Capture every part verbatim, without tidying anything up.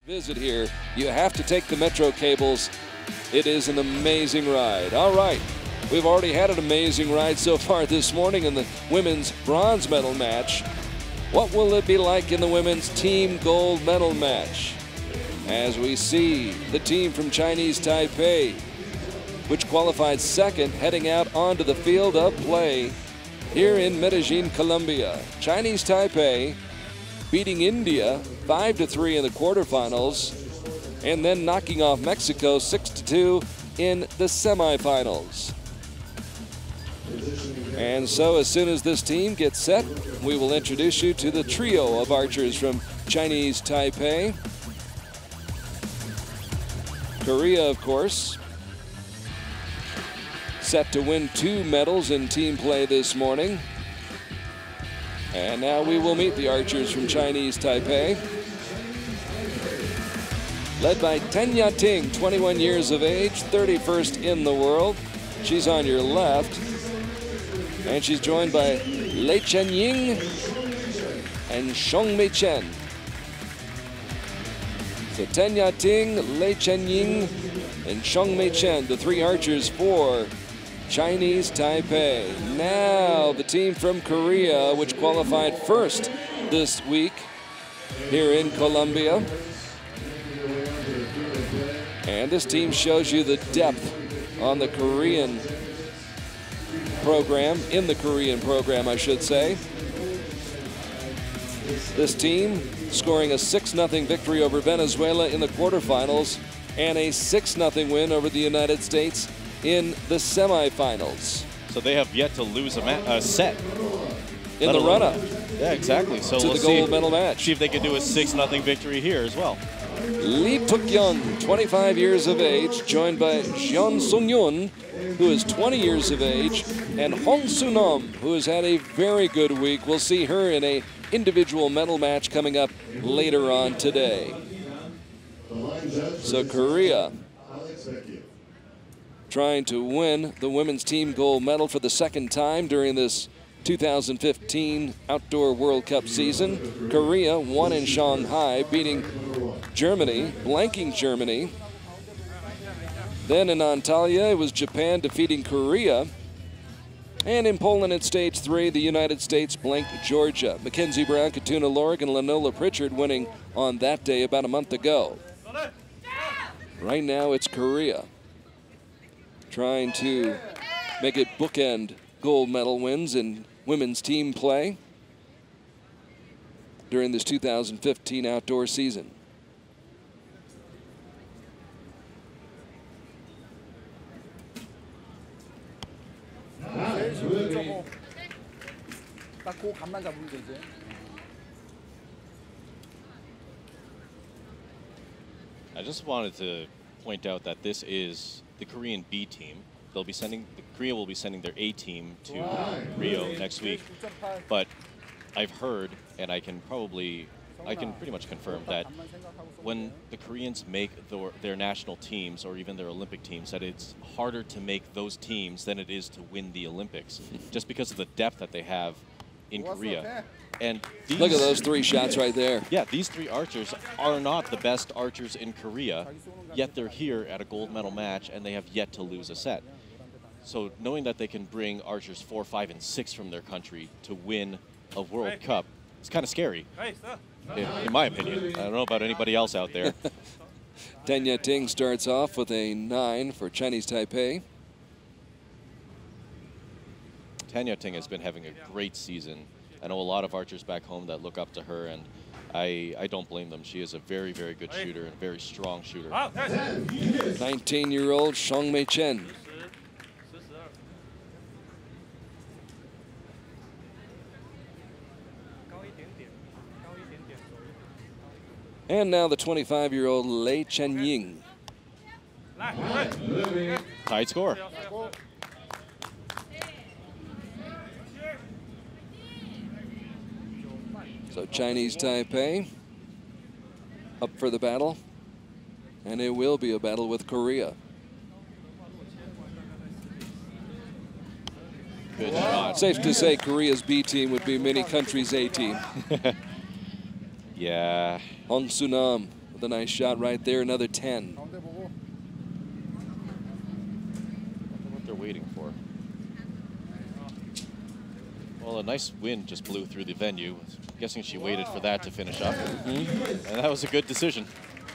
Visit here, you have to take the Metro cables. It is an amazing ride. All right, we've already had an amazing ride so far this morning in the women's bronze medal match. What will it be like in the women's team gold medal match? As we see the team from Chinese Taipei, which qualified second, heading out onto the field of play here in Medellin, Colombia. Chinese Taipei beating India five to three in the quarterfinals, and then knocking off Mexico six to two in the semifinals. And so as soon as this team gets set, we will introduce you to the trio of archers from Chinese Taipei. Korea, of course, set to win two medals in team play this morning. And now we will meet the archers from Chinese Taipei. Led by Ya-Ting, twenty-one years of age, thirty-first in the world. She's on your left. And she's joined by Chien-Ying and Mei-Chien. So Ya-Ting, Chien-Ying, and Mei-Chien, the three archers for Chinese Taipei. Now the team from Korea, which qualified first this week here in Colombia. And this team shows you the depth on the Korean program, in the Korean program, I should say. This team scoring a six nothing victory over Venezuela in the quarterfinals and a six nothing win over the United States in the semifinals. So they have yet to lose a, a set in the run-up. Yeah, exactly. So to we'll the gold see, medal match. See if they can do a six nothing victory here as well. Lee-Tuk-Young, twenty-five years of age, joined by Jeon Sungeun, who is twenty years of age, and Sunam, who has had a very good week. We'll see her in a individual medal match coming up later on today. So Korea trying to win the women's team gold medal for the second time during this two thousand fifteen Outdoor World Cup season. Korea won in Shanghai, beating Germany, blanking Germany. Then in Antalya, it was Japan defeating Korea. And in Poland at stage three, the United States blanked Georgia. Mackenzie Brown, Katuna Lorig, and Lenola Pritchard winning on that day about a month ago. Right now, it's Korea trying to make it bookend gold medal wins in women's team play during this two thousand fifteen outdoor season. I just wanted to point out that this is the Korean B team. They'll be sending, the Korea will be sending their A team to Rio next week. But I've heard, and I can probably, I can pretty much confirm that when the Koreans make the, their national teams or even their Olympic teams, that it's harder to make those teams than it is to win the Olympics, just because of the depth that they have in Korea. And these, look at those three shots right there. Yeah, these three archers are not the best archers in Korea, yet they're here at a gold medal match and they have yet to lose a set. So knowing that they can bring archers four, five, and six from their country to win a World Cup, it's kind of scary, in, in my opinion. I don't know about anybody else out there. Ya-Ting starts off with a nine for Chinese Taipei. Ya-Ting has been having a great season. I know a lot of archers back home that look up to her, and I, I don't blame them. She is a very, very good shooter and very strong shooter. nineteen-year-old Mei-Chien. And now the twenty-five-year-old Chien-Ying. Tied score. So Chinese Taipei up for the battle, and it will be a battle with Korea. Good shot. Safe to say Korea's B team would be many countries' A team. Yeah. Sunam with a nice shot right there, another ten. What they're waiting for. Well, a nice wind just blew through the venue. I'm guessing she waited for that to finish up. Mm-hmm. And that was a good decision.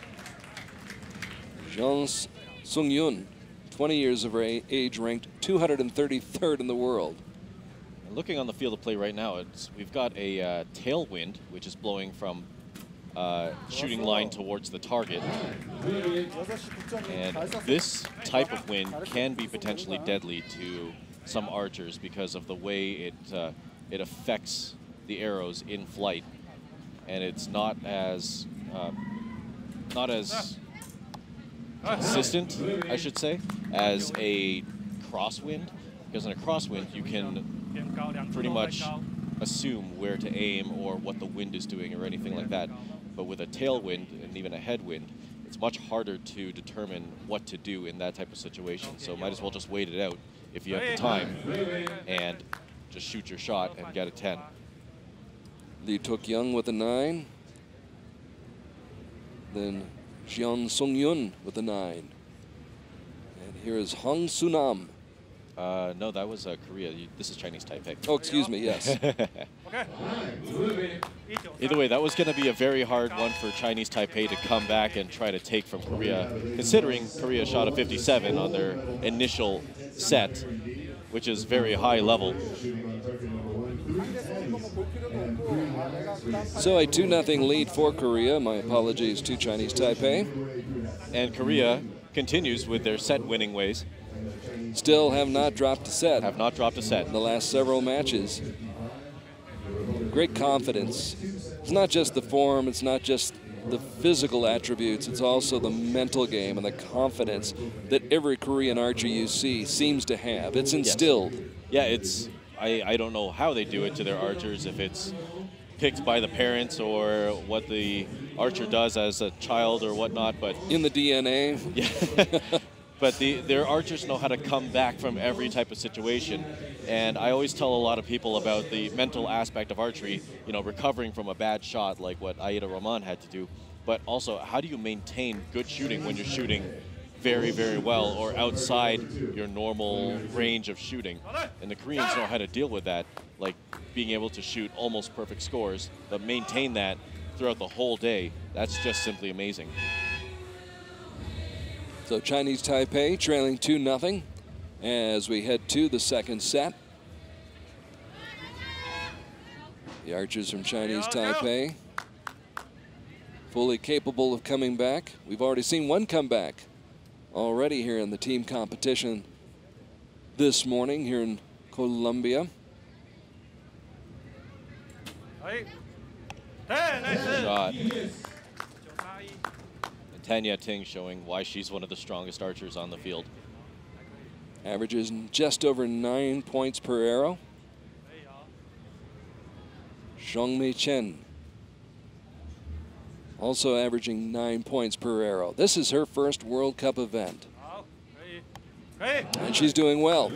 Jeon Sungeun, twenty years of age, ranked two hundred thirty-third in the world. And looking on the field of play right now, it's, we've got a uh, tailwind, which is blowing from uh, shooting line towards the target. And this type of wind can be potentially deadly to some archers because of the way it uh, it affects the arrows in flight, and it's not as uh, not as consistent, I should say, as a crosswind. Because in a crosswind, you can pretty much assume where to aim or what the wind is doing or anything like that. But with a tailwind and even a headwind, it's much harder to determine what to do in that type of situation. So might as well just wait it out if you have the time and just shoot your shot and get a ten. Lee Tok-young with a nine. Then Jeon Sungeun with a nine. And here is Hong Sunam. Uh, no, that was uh, Korea. You, this is Chinese Taipei. Oh, excuse me, yes. Either way, that was going to be a very hard one for Chinese Taipei to come back and try to take from Korea, considering Korea shot a fifty-seven on their initial set, which is very high level. So a two nothing lead for Korea. My apologies to Chinese Taipei. And Korea continues with their set winning ways. Still have not dropped a set. Have not dropped a set. In the last several matches. Great confidence. It's not just the form, it's not just the physical attributes, it's also the mental game and the confidence that every Korean archer you see seems to have. It's instilled. Yes. Yeah, it's, I, I don't know how they do it to their archers, if it's picked by the parents or what the archer does as a child or whatnot, but in the D N A. Yeah. But the, their archers know how to come back from every type of situation. And I always tell a lot of people about the mental aspect of archery, you know, recovering from a bad shot like what Aida Rahman had to do. But also, how do you maintain good shooting when you're shooting very, very well or outside your normal range of shooting? And the Koreans know how to deal with that, like being able to shoot almost perfect scores, but maintain that throughout the whole day. That's just simply amazing. So Chinese Taipei trailing two nothing as we head to the second set. The archers from Chinese Taipei fully capable of coming back. We've already seen one comeback already here in the team competition this morning here in Colombia. Shot. Ya-Ting showing why she's one of the strongest archers on the field. Averages just over nine points per arrow. Mei-Chien also averaging nine points per arrow. This is her first World Cup event. And she's doing well.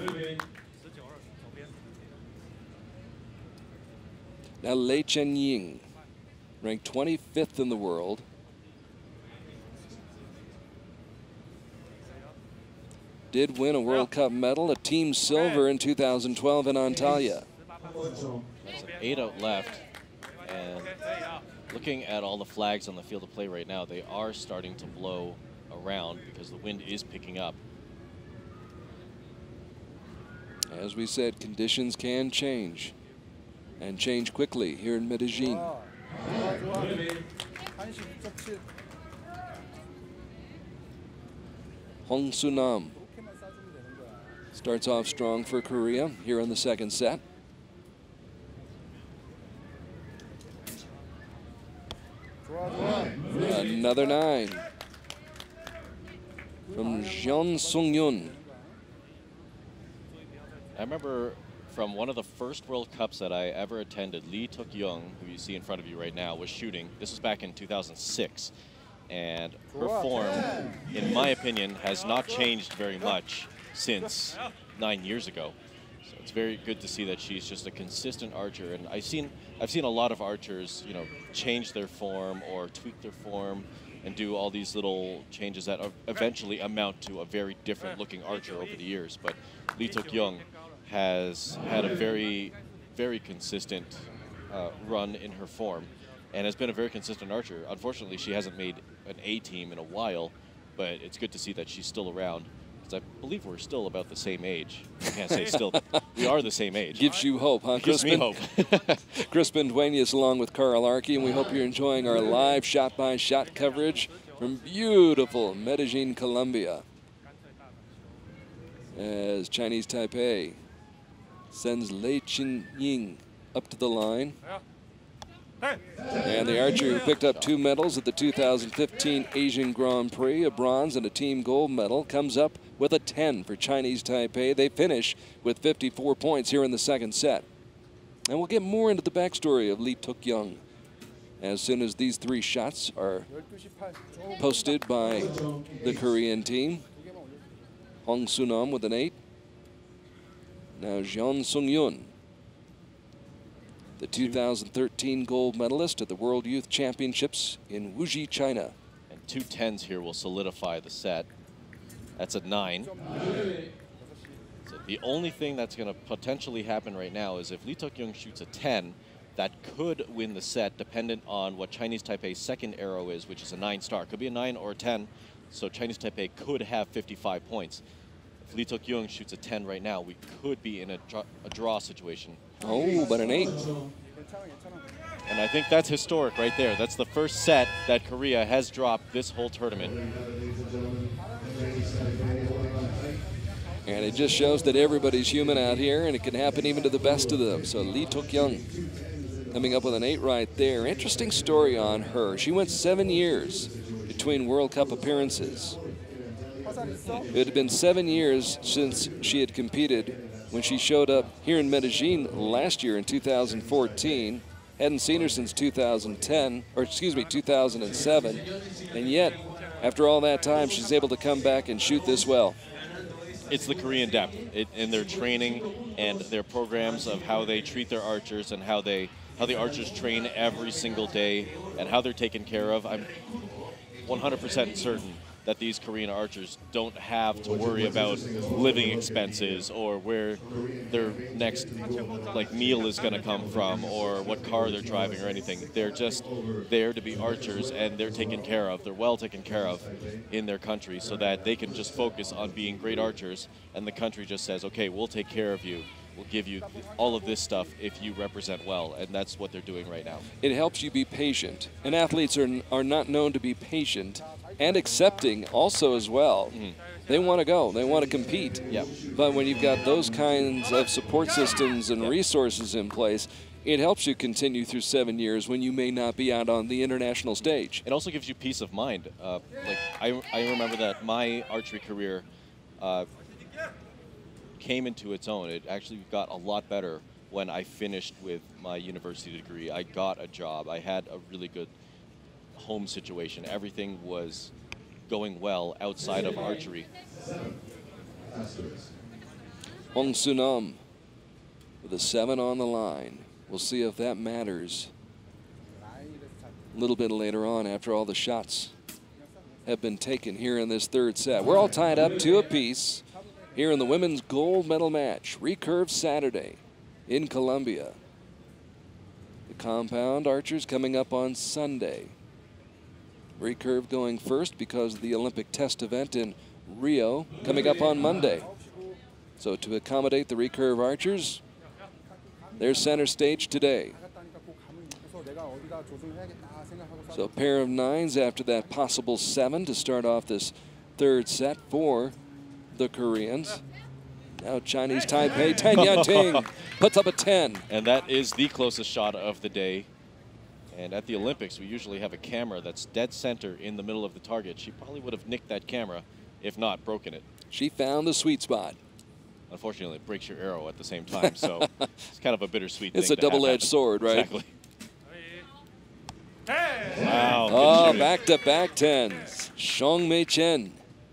Now Chien-Ying, ranked twenty-fifth in the world. Did win a World Cup medal, a team silver in two thousand twelve in Antalya. That's an eight out left, and looking at all the flags on the field of play right now, they are starting to blow around because the wind is picking up. As we said, conditions can change, and change quickly here in Medellin. Hong Sunam starts off strong for Korea here in the second set. Another nine from Jeon Sungeun. I remember from one of the first World Cups that I ever attended, Lee Tok-young, who you see in front of you right now, was shooting. This was back in two thousand six. And her form, in my opinion, has not changed very much since nine years ago. So it's very good to see that she's just a consistent archer. And I've seen, I've seen a lot of archers, you know, change their form or tweak their form and do all these little changes that eventually amount to a very different looking archer over the years. But Lee Tok-young has had a very, very consistent uh, run in her form and has been a very consistent archer. Unfortunately, she hasn't made an A team in a while, but it's good to see that she's still around. Because I believe we're still about the same age. I can't say still, but we are the same age. Gives you hope, huh, Gives Crispin? me hope. Crispin Duenas along with Carl Arkey, and we hope you're enjoying our live shot-by-shot coverage from beautiful Medellin, Colombia, as Chinese Taipei sends Chien-Ying up to the line. And the archer who picked up two medals at the two thousand fifteen Asian Grand Prix, a bronze and a team gold medal, comes up with a ten for Chinese Taipei. They finish with fifty-four points here in the second set. And we'll get more into the backstory of Lee Tok-young as soon as these three shots are posted by the Korean team. Hong Sunam with an eight. Now Jeon Sungeun, the two thousand thirteen gold medalist at the World Youth Championships in Wuxi, China. And two tens here will solidify the set. That's a nine. So the only thing that's going to potentially happen right now is if Lee Tok-young shoots a ten, that could win the set, dependent on what Chinese Taipei's second arrow is, which is a nine star. Could be a nine or a ten, so Chinese Taipei could have fifty-five points. If Lee Tok-young shoots a ten right now, we could be in a, draw, a draw situation. Oh, but an eight. And I think that's historic right there. That's the first set that Korea has dropped this whole tournament. And it just shows that everybody's human out here, and it can happen even to the best of them. So Lee Tok-young coming up with an eight right there. Interesting story on her. She went seven years between World Cup appearances. It had been seven years since she had competed when she showed up here in Medellin last year in two thousand fourteen. Hadn't seen her since two thousand ten, or excuse me, two thousand seven. And yet, after all that time, she's able to come back and shoot this well. It's the Korean depth it, in their training and their programs of how they treat their archers and how they how the archers train every single day and how they're taken care of. I'm one hundred percent certain that these Korean archers don't have to worry about living expenses or where their next like meal is going to come from or what car they're driving or anything. They're just there to be archers, and they're taken care of. They're well taken care of in their country so that they can just focus on being great archers, and the country just says, okay, we'll take care of you. We'll give you all of this stuff if you represent well, and that's what they're doing right now. It helps you be patient, and athletes are, are not known to be patient and accepting also as well. Mm-hmm. They want to go, they want to compete. Yeah. But when you've got those kinds of support systems and yeah. resources in place, it helps you continue through seven years when you may not be out on the international stage. It also gives you peace of mind. Uh, like I, I remember that my archery career uh, came into its own. It actually got a lot better when I finished with my university degree. I got a job. I had a really good home situation. Everything was going well outside of archery. Hong Sunam with a seven on the line. We'll see if that matters a little bit later on after all the shots have been taken here in this third set. We're all tied up two apiece here in the women's gold medal match. Recurve Saturday in Colombia. The compound archers coming up on Sunday. Recurve going first because of the Olympic test event in Rio coming up on Monday. So to accommodate the Recurve archers, their center stage today. So a pair of nines after that possible seven to start off this third set for the Koreans. Now Chinese Taipei, ten Ya-Ting puts up a ten. And that is the closest shot of the day. And at the Olympics, we usually have a camera that's dead center in the middle of the target. She probably would have nicked that camera, if not broken it. She found the sweet spot. Unfortunately, it breaks your arrow at the same time, so it's kind of a bittersweet it's thing. It's a double-edged sword, right? Exactly. Wow. Oh, back-to-back tens. Hsiung Mei-Chien.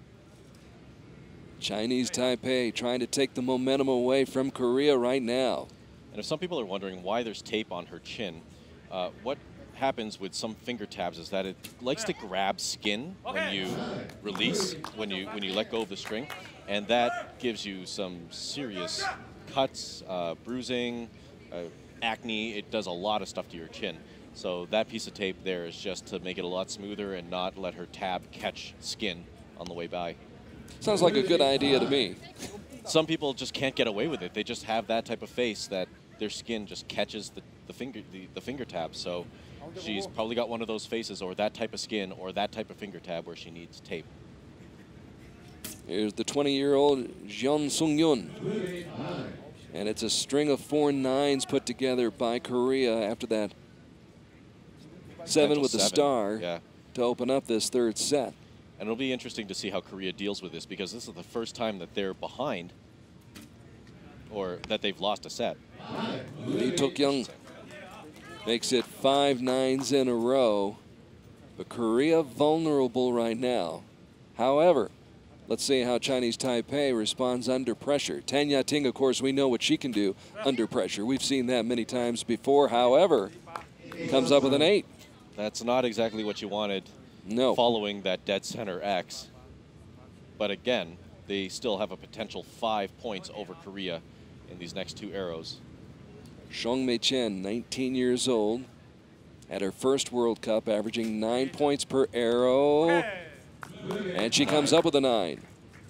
Chinese Taipei trying to take the momentum away from Korea right now. And if some people are wondering why there's tape on her chin, uh, what happens with some finger tabs is that it likes to grab skin when you release, when you when you let go of the string, and that gives you some serious cuts, uh, bruising, uh, acne. It does a lot of stuff to your chin. So that piece of tape there is just to make it a lot smoother and not let her tab catch skin on the way by. Sounds like a good idea to me. Some people just can't get away with it. They just have that type of face that their skin just catches the, the finger the, the finger tab. So she's probably got one of those faces or that type of skin or that type of finger tab where she needs tape. Here's the twenty-year-old Jeon Sungeun. And it's a string of four nines put together by Korea after that seven with the seven. star Yeah. to open up this third set. And it'll be interesting to see how Korea deals with this because this is the first time that they're behind or that they've lost a set. Lee Tok-young makes it five nines in a row, but Korea vulnerable right now. However, let's see how Chinese Taipei responds under pressure. Tan Ya-Ting, of course, we know what she can do under pressure. We've seen that many times before. However, comes up with an eight. That's not exactly what you wanted. No. Following that dead center X. But again, they still have a potential five points over Korea in these next two arrows. Mei-Chien, nineteen years old, at her first World Cup, averaging nine points per arrow. And she comes up with a nine.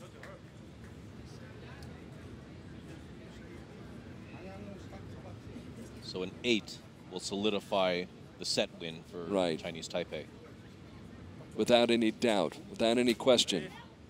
So an eight will solidify the set win for right. Chinese Taipei. Without any doubt, without any question.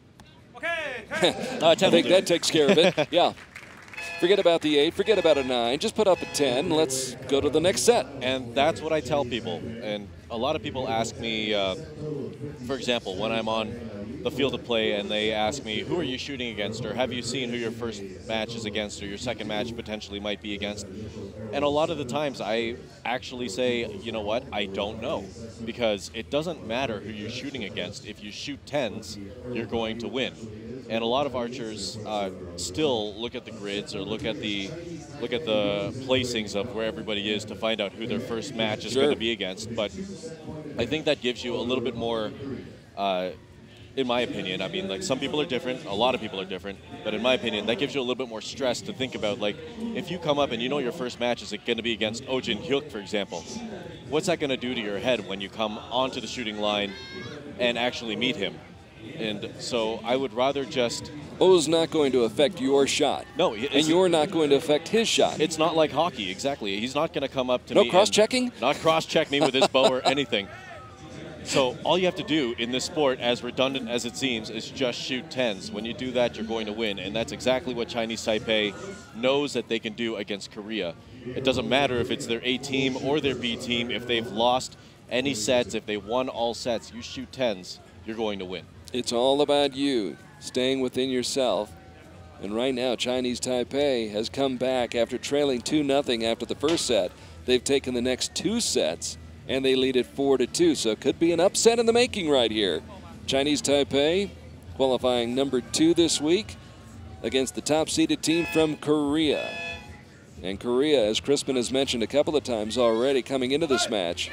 uh, I think that takes care of it. Yeah. Forget about the eight, forget about a nine, just put up a ten. Let's go to the next set. And that's what I tell people. And a lot of people ask me, uh, for example, when I'm on the field of play and they ask me, who are you shooting against, or have you seen who your first match is against, or your second match potentially might be against? And a lot of the times I actually say, you know what, I don't know. Because it doesn't matter who you're shooting against. If you shoot tens, you're going to win. And a lot of archers uh, still look at the grids or look at the look at the placings of where everybody is to find out who their first match is sure. going to be against. But I think that gives you a little bit more, uh, in my opinion, I mean, like some people are different, a lot of people are different, but in my opinion, that gives you a little bit more stress to think about, like, if you come up and you know your first match is going to be against Oh Jin-hyuk, for example, what's that going to do to your head when you come onto the shooting line and actually meet him? And so I would rather just... O's not going to affect your shot. No. And you're not going to affect his shot. It's not like hockey, exactly. He's not going to come up to no me... No cross-checking? Not cross-check me with his bow or anything. So all you have to do in this sport, as redundant as it seems, is just shoot tens. When you do that, you're going to win. And that's exactly what Chinese Taipei knows that they can do against Korea. It doesn't matter if it's their A team or their B team. If they've lost any sets, if they won all sets, you shoot tens, you're going to win. It's all about you, staying within yourself. And right now, Chinese Taipei has come back after trailing two nothing after the first set. They've taken the next two sets, and they lead it four to two. So it could be an upset in the making right here. Chinese Taipei qualifying number two this week against the top-seeded team from Korea. And Korea, as Crispin has mentioned a couple of times already coming into this match,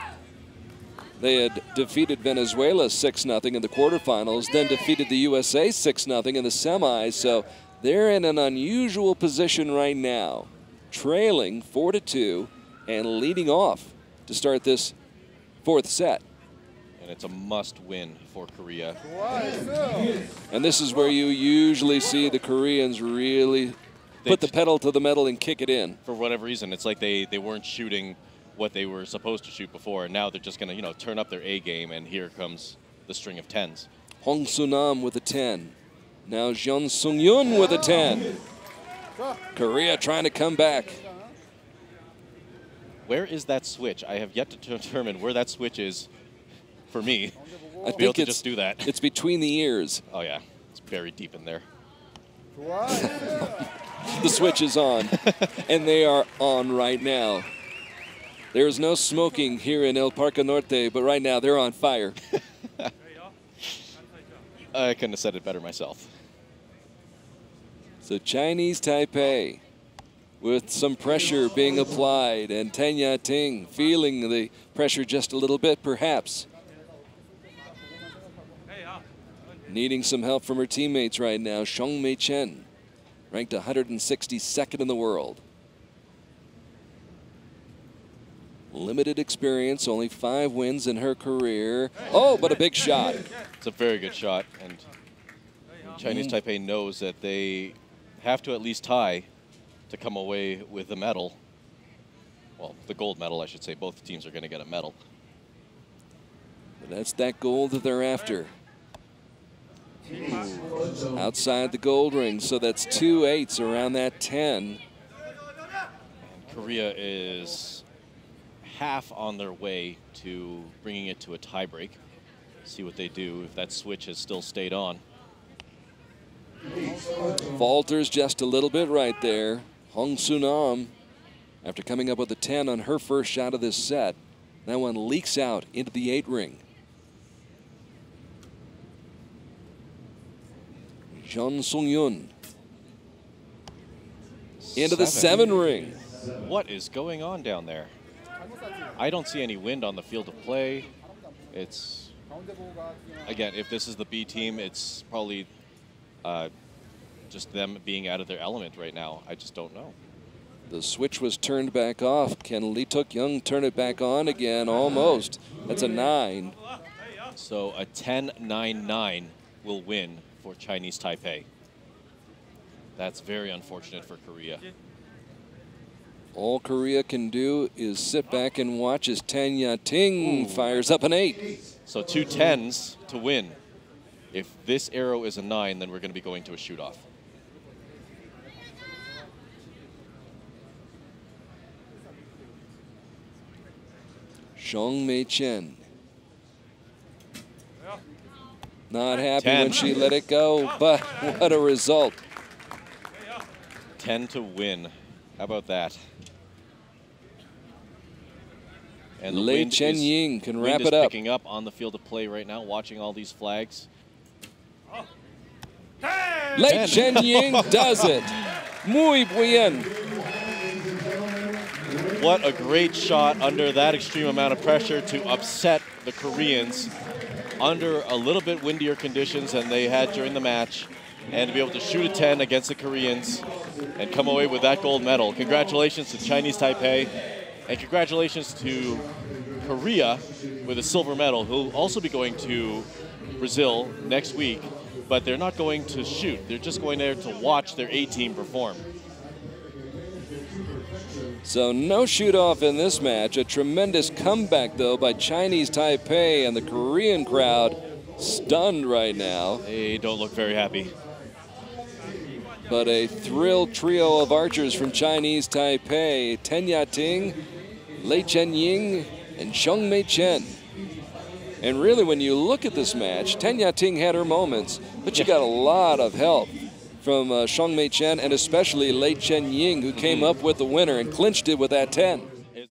they had defeated Venezuela six nothing in the quarterfinals, then defeated the U S A six nothing in the semis. So they're in an unusual position right now, trailing four to two and leading off to start this fourth set. And it's a must-win for Korea. And this is where you usually see the Koreans really they put the pedal to the metal and kick it in. For whatever reason, it's like they, they weren't shooting what they were supposed to shoot before, and now they're just going to, you know, turn up their A game, and here comes the string of tens. Hong Sunam with a ten. Now Jeon Sungeun with a ten. Korea trying to come back. Where is that switch? I have yet to determine where that switch is for me. I to be able think to it's, just do that. It's between the ears. Oh yeah, it's buried deep in there. The switch is on, and they are on right now. There's no smoking here in El Parque Norte, but right now they're on fire. I couldn't have said it better myself. So Chinese Taipei with some pressure being applied, and Tan Ya-Ting feeling the pressure just a little bit, perhaps. Needing some help from her teammates right now. Mei-Chien, ranked one hundred sixty-second in the world. Limited experience, only five wins in her career. Oh, but a big shot. It's a very good shot, and Chinese mm. Taipei knows that they have to at least tie to come away with the medal. Well, the gold medal, I should say. Both teams are going to get a medal. But that's that gold that they're after. Ooh. Outside the gold ring, so that's two eights around that ten. And Korea is half on their way to bringing it to a tiebreak. See what they do if that switch has still stayed on. Falters just a little bit right there. Hong Sunam, after coming up with a ten on her first shot of this set, that one leaks out into the eight ring. Jeon Sungeun into the seven ring. What is going on down there? I don't see any wind on the field of play. It's, again, if this is the B team, it's probably uh, just them being out of their element right now. I just don't know. The switch was turned back off. Can Lee Tuk-young turn it back on again? Almost. That's a nine. So a ten nine nine will win for Chinese Taipei. That's very unfortunate for Korea. All Korea can do is sit back and watch as Tan Ya-Ting fires up an eight. So two tens to win. If this arrow is a nine, then we're going to be going to a shoot-off. Mei-Chien. Not happy ten. when she let it go, but what a result. ten to win. How about that? And Lei Chien-Ying can wrap it it up. Picking up on the field of play right now, watching all these flags. Lei Chien-Ying does it. Muy bien. What a great shot under that extreme amount of pressure to upset the Koreans under a little bit windier conditions than they had during the match, and to be able to shoot a ten against the Koreans and come away with that gold medal. Congratulations to Chinese Taipei, and congratulations to Korea with a silver medal, who will also be going to Brazil next week, but they're not going to shoot. They're just going there to watch their A team perform. So no shoot-off in this match. A tremendous comeback, though, by Chinese Taipei, and the Korean crowd stunned right now. They don't look very happy. But a thrilled trio of archers from Chinese Taipei: Tan Ya-Ting, Lei Chien-Ying, and Mei-Chien. And really, when you look at this match, Tan Ya-Ting had her moments, but you got a lot of help from uh, Mei-Chien, and especially Lei Chien-Ying, who came up with the winner and clinched it with that ten.